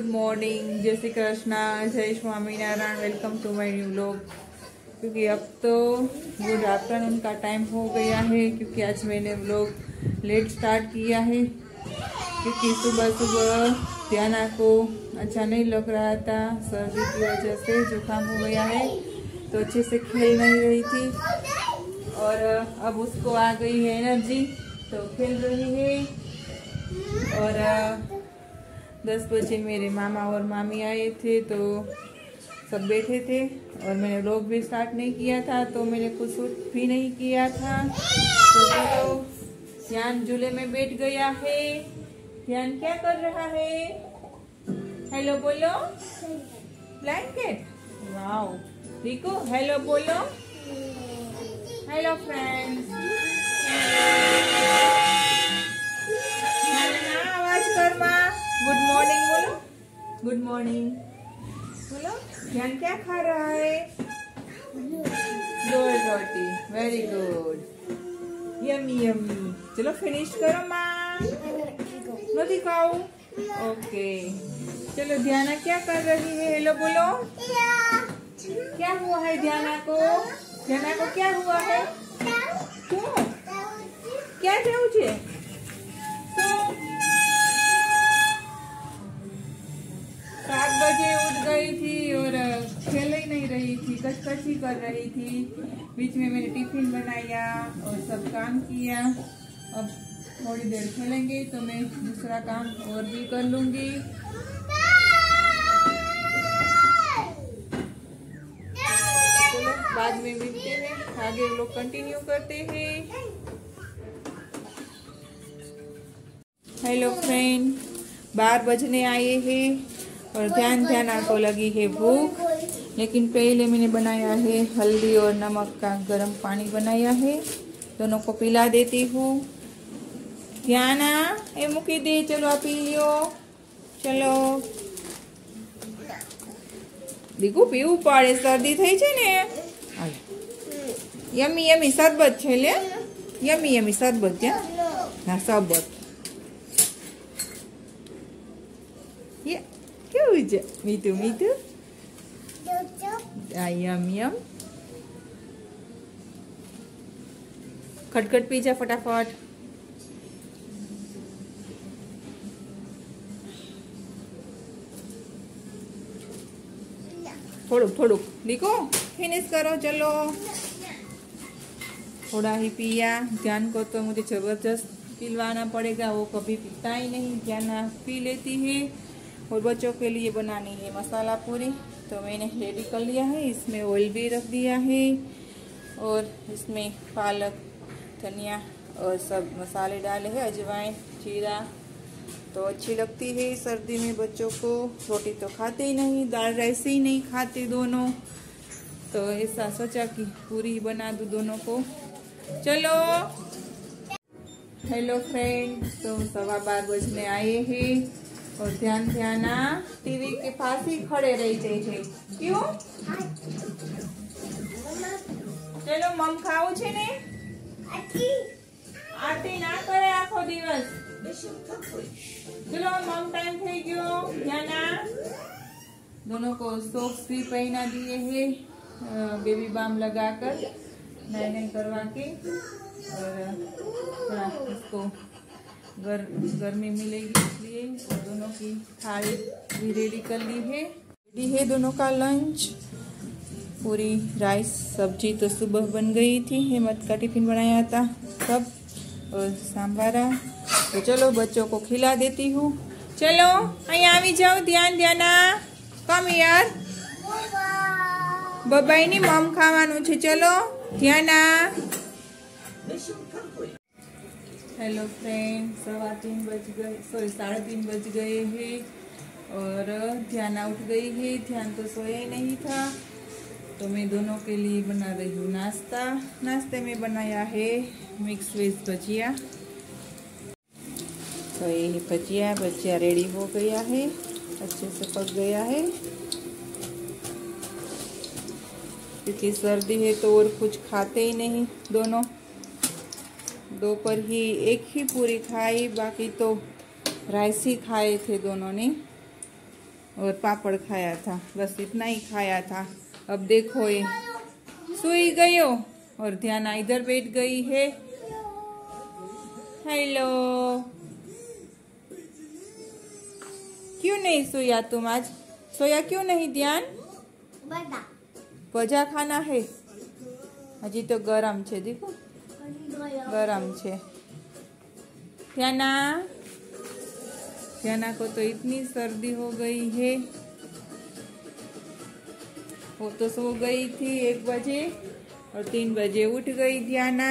Good morning, जय श्री कृष्णा, जय Swaminarayan. Welcome to my new vlog. क्योंकि अब तो गुड आफ्टरनून का टाइम हो गया है, क्योंकि आज मैंने व्लॉग लेट स्टार्ट किया है क्योंकि सुबह सुबह ध्याना को अच्छा नहीं लग रहा था। सर्दी की वजह से जुकाम हो गया है, तो अच्छे से खेल नहीं रही थी और अब उसको आ गई है एनर्जी, तो खेल रही है। और 10 बजे मेरे मामा और मामी आए थे, तो सब बैठे थे और मैंने व्लॉग भी स्टार्ट नहीं किया था, तो मैंने कुछ शूट भी नहीं किया था। तो चलो, ध्यान झूले में बैठ गया है। ध्यान क्या कर रहा है? हेलो बोलो। Blanket, wow. देखो, हेलो बोलो। Hello friends. आवाज कर माँ। गुड मॉर्निंग बोलो। गुड मॉर्निंग बोलो। ध्यान क्या खा रहा है? गुड रोटी, वेरी गुड, यम्मी यम्मी। चलो फिनिश करो माँ। नहीं खाओ, ओके। चलो, ध्याना क्या कर रही है? हेलो बोलो। क्या हुआ है ध्याना को? ध्याना को क्या हुआ है? क्यों? क्या जाऊ छे? 7 बजे उठ गई थी और खेल ही नहीं रही थी, कचकची कर रही थी। बीच में मैंने टिफिन बनाया और सब काम किया। अब थोड़ी देर खेलेंगे तो मैं दूसरा काम और भी कर लूंगी। चलो, बाद में मिलते हैं, आगे लोग कंटिन्यू करते हैं। हेलो फ्रेंड, 12 बजने आए हैं और ध्याना को लगी है भूख। लेकिन पहले मैंने बनाया है हल्दी और नमक का गर्म पानी बनाया है, दोनों को पिला देती हूँ। ध्याना, ये मुकी दे, चलो आप पी लियो। चलो, देखो पीવું પડે, શરદી થઈ છે ને। યમી યમી શરબત છે લે, યમી યમી શરબત છે ના, શરબત ये क्यों है? मीठू मीठू, यम यम। खटखट पी जा फटाफट। थोड़ुक थोड़ुक, देखो फिनिश करो। चलो, थोड़ा ही पिया। ध्यान को तो मुझे जबरदस्त पिलवाना पड़ेगा, वो कभी पीता ही नहीं। ध्यान पी लेती है। और बच्चों के लिए बनानी है मसाला पूरी, तो मैंने रेडी कर लिया है। इसमें ऑयल भी रख दिया है और इसमें पालक, धनिया और सब मसाले डाले हैं, अजवाइन, जीरा। तो अच्छी लगती है सर्दी में बच्चों को। रोटी तो खाते ही नहीं, दाल राइस ही नहीं खाते दोनों, तो ऐसा सोचा कि पूरी बना दूं दोनों को। चलो, हेलो फ्रेंड, तो 12:15 बजने आए हैं और ध्याना टीवी के पास ही खड़े रही जाए। क्यों? चलो, मम खाऊ छे ने? आरती ना करे आखो दिवस। चलो, मम टाइम थई गयो। ध्याना, दोनों को सॉक्स भी पहना दिए हैं, बेबी बाम लगाकर नहाने करवा के। और थोड़ा इसको गर्मी मिलेगी इसलिए। और दोनों की थाली भी रेडी कर ली है। रेडी है दोनों का लंच। पूरी राइस सब्जी तो सुबह बन गई थी, हेमंत का टिफिन बनाया था सब, और सांभारा। तो चलो, बच्चों को खिला देती हूँ। चलो, અહીંયા આવી જાઓ। ध्याना, कम यार। बबाई नी मम खावानुं छे। चलो, ध्याना। हेलो फ्रेंड, 3:15 बज गए, सॉरी 3:30 बज गए हैं और ध्याना उठ गई है। ध्यान तो सोया ही नहीं था, तो मैं दोनों के लिए बना रही हूँ नाश्ता। नाश्ते में बनाया है मिक्स वेज भजिया। तो ये भजिया रेडी हो गया है, अच्छे से पक गया है। क्योंकि सर्दी है तो और कुछ खाते ही नहीं दोनों। दोपहर ही एक ही पूरी खाई, बाकी तो राइस ही खाए थे दोनों ने। और पापड़ खाया था, बस इतना ही खाया था। अब देखो ये सोई गयो और ध्याना इधर बैठ गई है। हेलो, क्यों नहीं सोया तुम आज? सोया क्यों नहीं ध्यान? भजा खाना है। हजी तो गरम छे, देखो गरम छे। ध्याना को तो इतनी सर्दी हो गई है। वो तो सो गई थी 1 बजे और 3 बजे उठ गई ध्याना।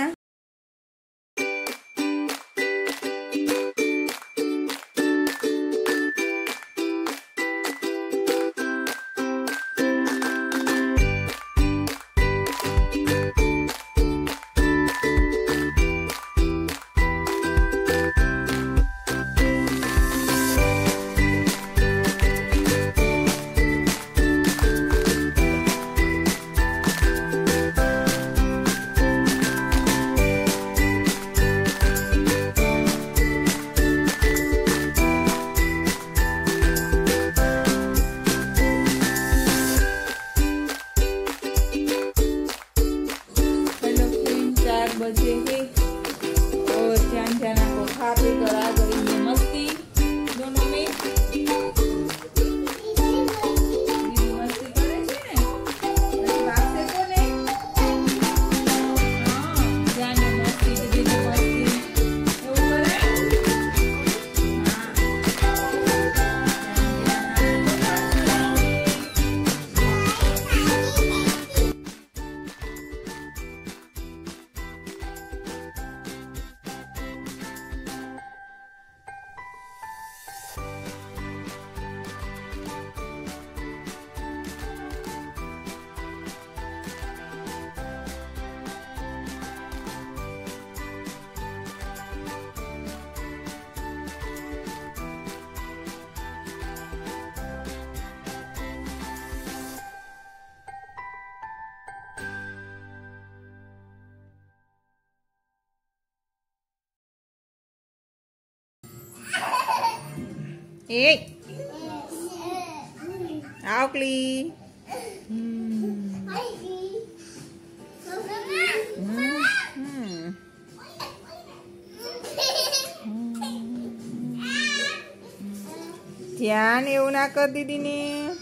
बजे है और ध्याना को खा पी कर आ गई है मस्ती दोनों में। दीदी मस्ती करे छे ने પછી વાગશે કોને? હા, ध्यान मस्ती दीदी ने मस्ती એવું કરે। Hey, Aukli. ध्यान એવું ના કર દીદી ને।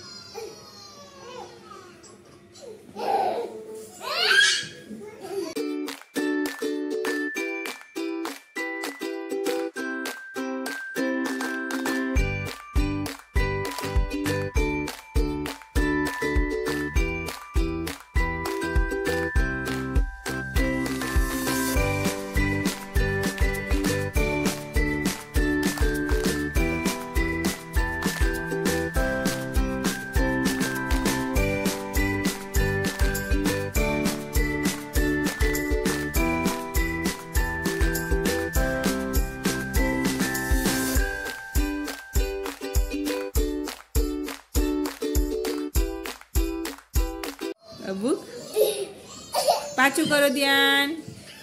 अबू पाछू करो ध्यान,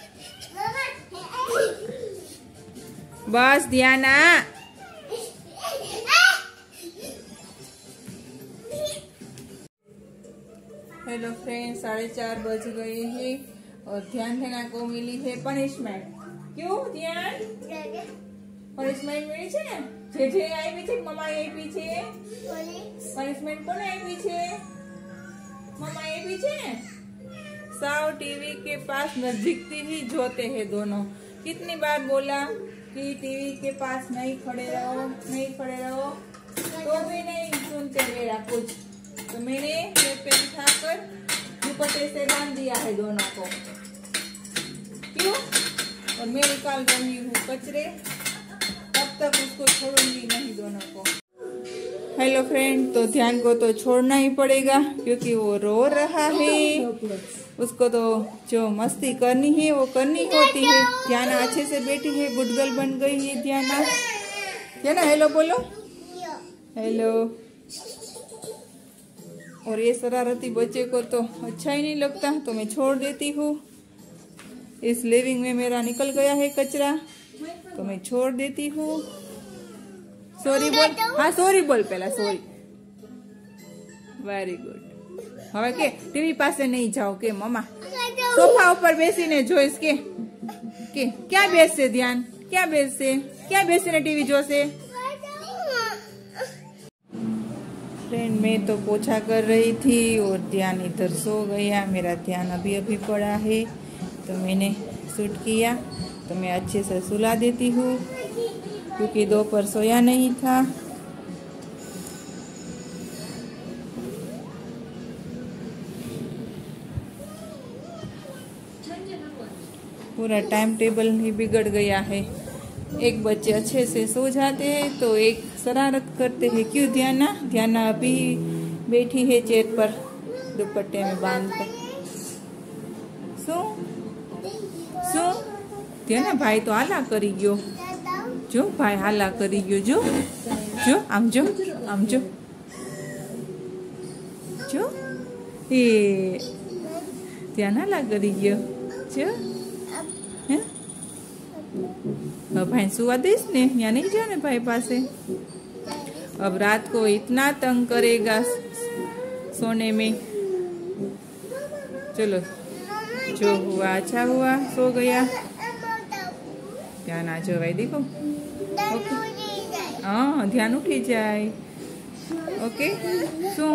बस ध्याना। हेलो फ्रेंड्स, 4:30 बज गए हैं और ध्याना को मिली है पनिशमेंट। क्यों ध्यान पनिशमेंट मिली छे? जे आई छे मम्मा आपी छे पनिशमेंट कोने आपी छे? मम्मा ये पीछे साव टीवी के पास नजदीकती ही जोते हैं दोनों। कितनी बार बोला कि टीवी के पास नहीं खड़े रहो, नहीं खड़े रहो, तो भी नहीं सुनते मेरा कुछ। तो मैंने ये पेन उठाकर दुपट्टे से बांध दिया है दोनों को। क्यों? और मैं निकाल रही हूँ कचरे, तब तक उसको छोड़ूंगी नहीं दोनों को। हेलो फ्रेंड, तो ध्यान को तो छोड़ना ही पड़ेगा क्योंकि वो रो रहा है। उसको तो जो मस्ती करनी है वो करनी होती है। ध्यान अच्छे से बैठी है, गुड गर्ल बन गई है ध्याना। हेलो बोलो, हेलो। और ये शरारती बच्चे को तो अच्छा ही नहीं लगता, तो मैं छोड़ देती हूँ। इस लिविंग में मेरा निकल गया है कचरा, तो मैं छोड़ देती हूँ। सॉरी बोल, हाँ सॉरी बोल, पहला सॉरी વેરી ગુડ. હવે કે ટીવી પાસે નહીં જાઓ કે મમ્મા સોફા ઉપર બેસીને જોઈશ કે ક્યાં બેસશે ધ્યાન, ક્યાં બેસશે, ક્યાં બેસીને ટીવી જોશે. फ्रेंड मैं तो पोछा कर रही थी और ध्यान इधर सो गया. मेरा ध्यान अभी अभी पड़ा है तो मैंने शूट किया. तो मैं अच्छे से सुला देती हूँ क्योंकि दोपहर सोया नहीं था. पूरा टाइम टेबल ही बिगड़ गया है. एक बच्चे अच्छे से सो जाते हैं तो एक शरारत करते हैं. क्यों ध्याना? ध्याना अभी बैठी है चेयर पर दुपट्टे में बांध कर. सो ध्याना भाई तो हाला करी गयो. जो भाई हाला करी गयो. जो आम जो ए ध्यान हाला करी गयो. जो भाई सुवा देश ने, यहाँ नहीं जाने भाई पासे. अब रात को इतना तंग करेगा सोने में. चलो जो हुआ अच्छा हुआ, सो गया. ध्यान आ जाओ भाई, देखो. हाँ ध्यान उठी जाए. ओके सो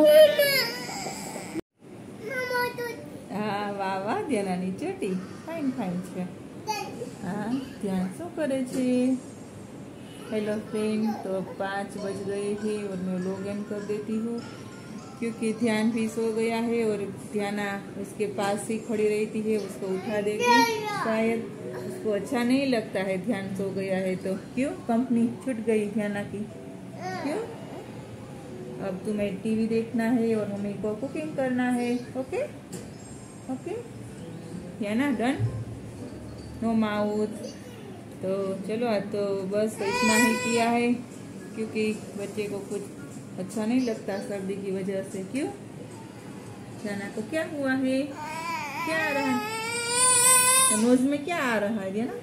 हाँ वाह वाह ध्यानानी ચોટી. फाइन फाइन છે. हाँ ध्यान शो करे छे. हेलो फ्रेंड, तो 5 बज गए हैं और मैं लॉग इन कर देती हूँ क्योंकि ध्यान भी सो गया है और ध्याना उसके पास ही खड़ी रहती है. उसको उठा देगी, शायद उसको अच्छा नहीं लगता है ध्यान सो गया है तो. क्यों कंपनी छूट गई ध्याना की? क्यों? अब तुम्हें टीवी देखना है और मम्मी को कुकिंग करना है. Okay okay Dhyana done. No mouth. तो चलो आज तो बस इतना ही किया है क्योंकि बच्चे को कुछ अच्छा नहीं लगता सर्दी की वजह से. क्यों जाना को क्या हुआ है? क्या आ रहा है? तो नोज में क्या आ रहा है ना?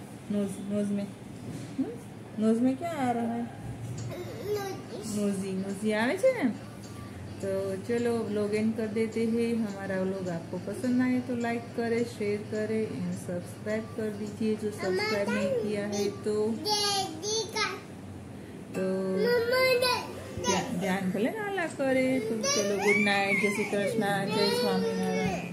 नोज में क्या आ रहा है? नोजी आवे छे ना. तो चलो व्लॉग एंड कर देते हैं. हमारा व्लॉग आपको पसंद आए तो लाइक करे, शेयर करे एंड सब्सक्राइब कर दीजिए जो सब्सक्राइब नहीं किया है तो ध्यान भले नाला करे. तो चलो गुड नाइट. जय श्री कृष्ण. जय स्वामीनारायण.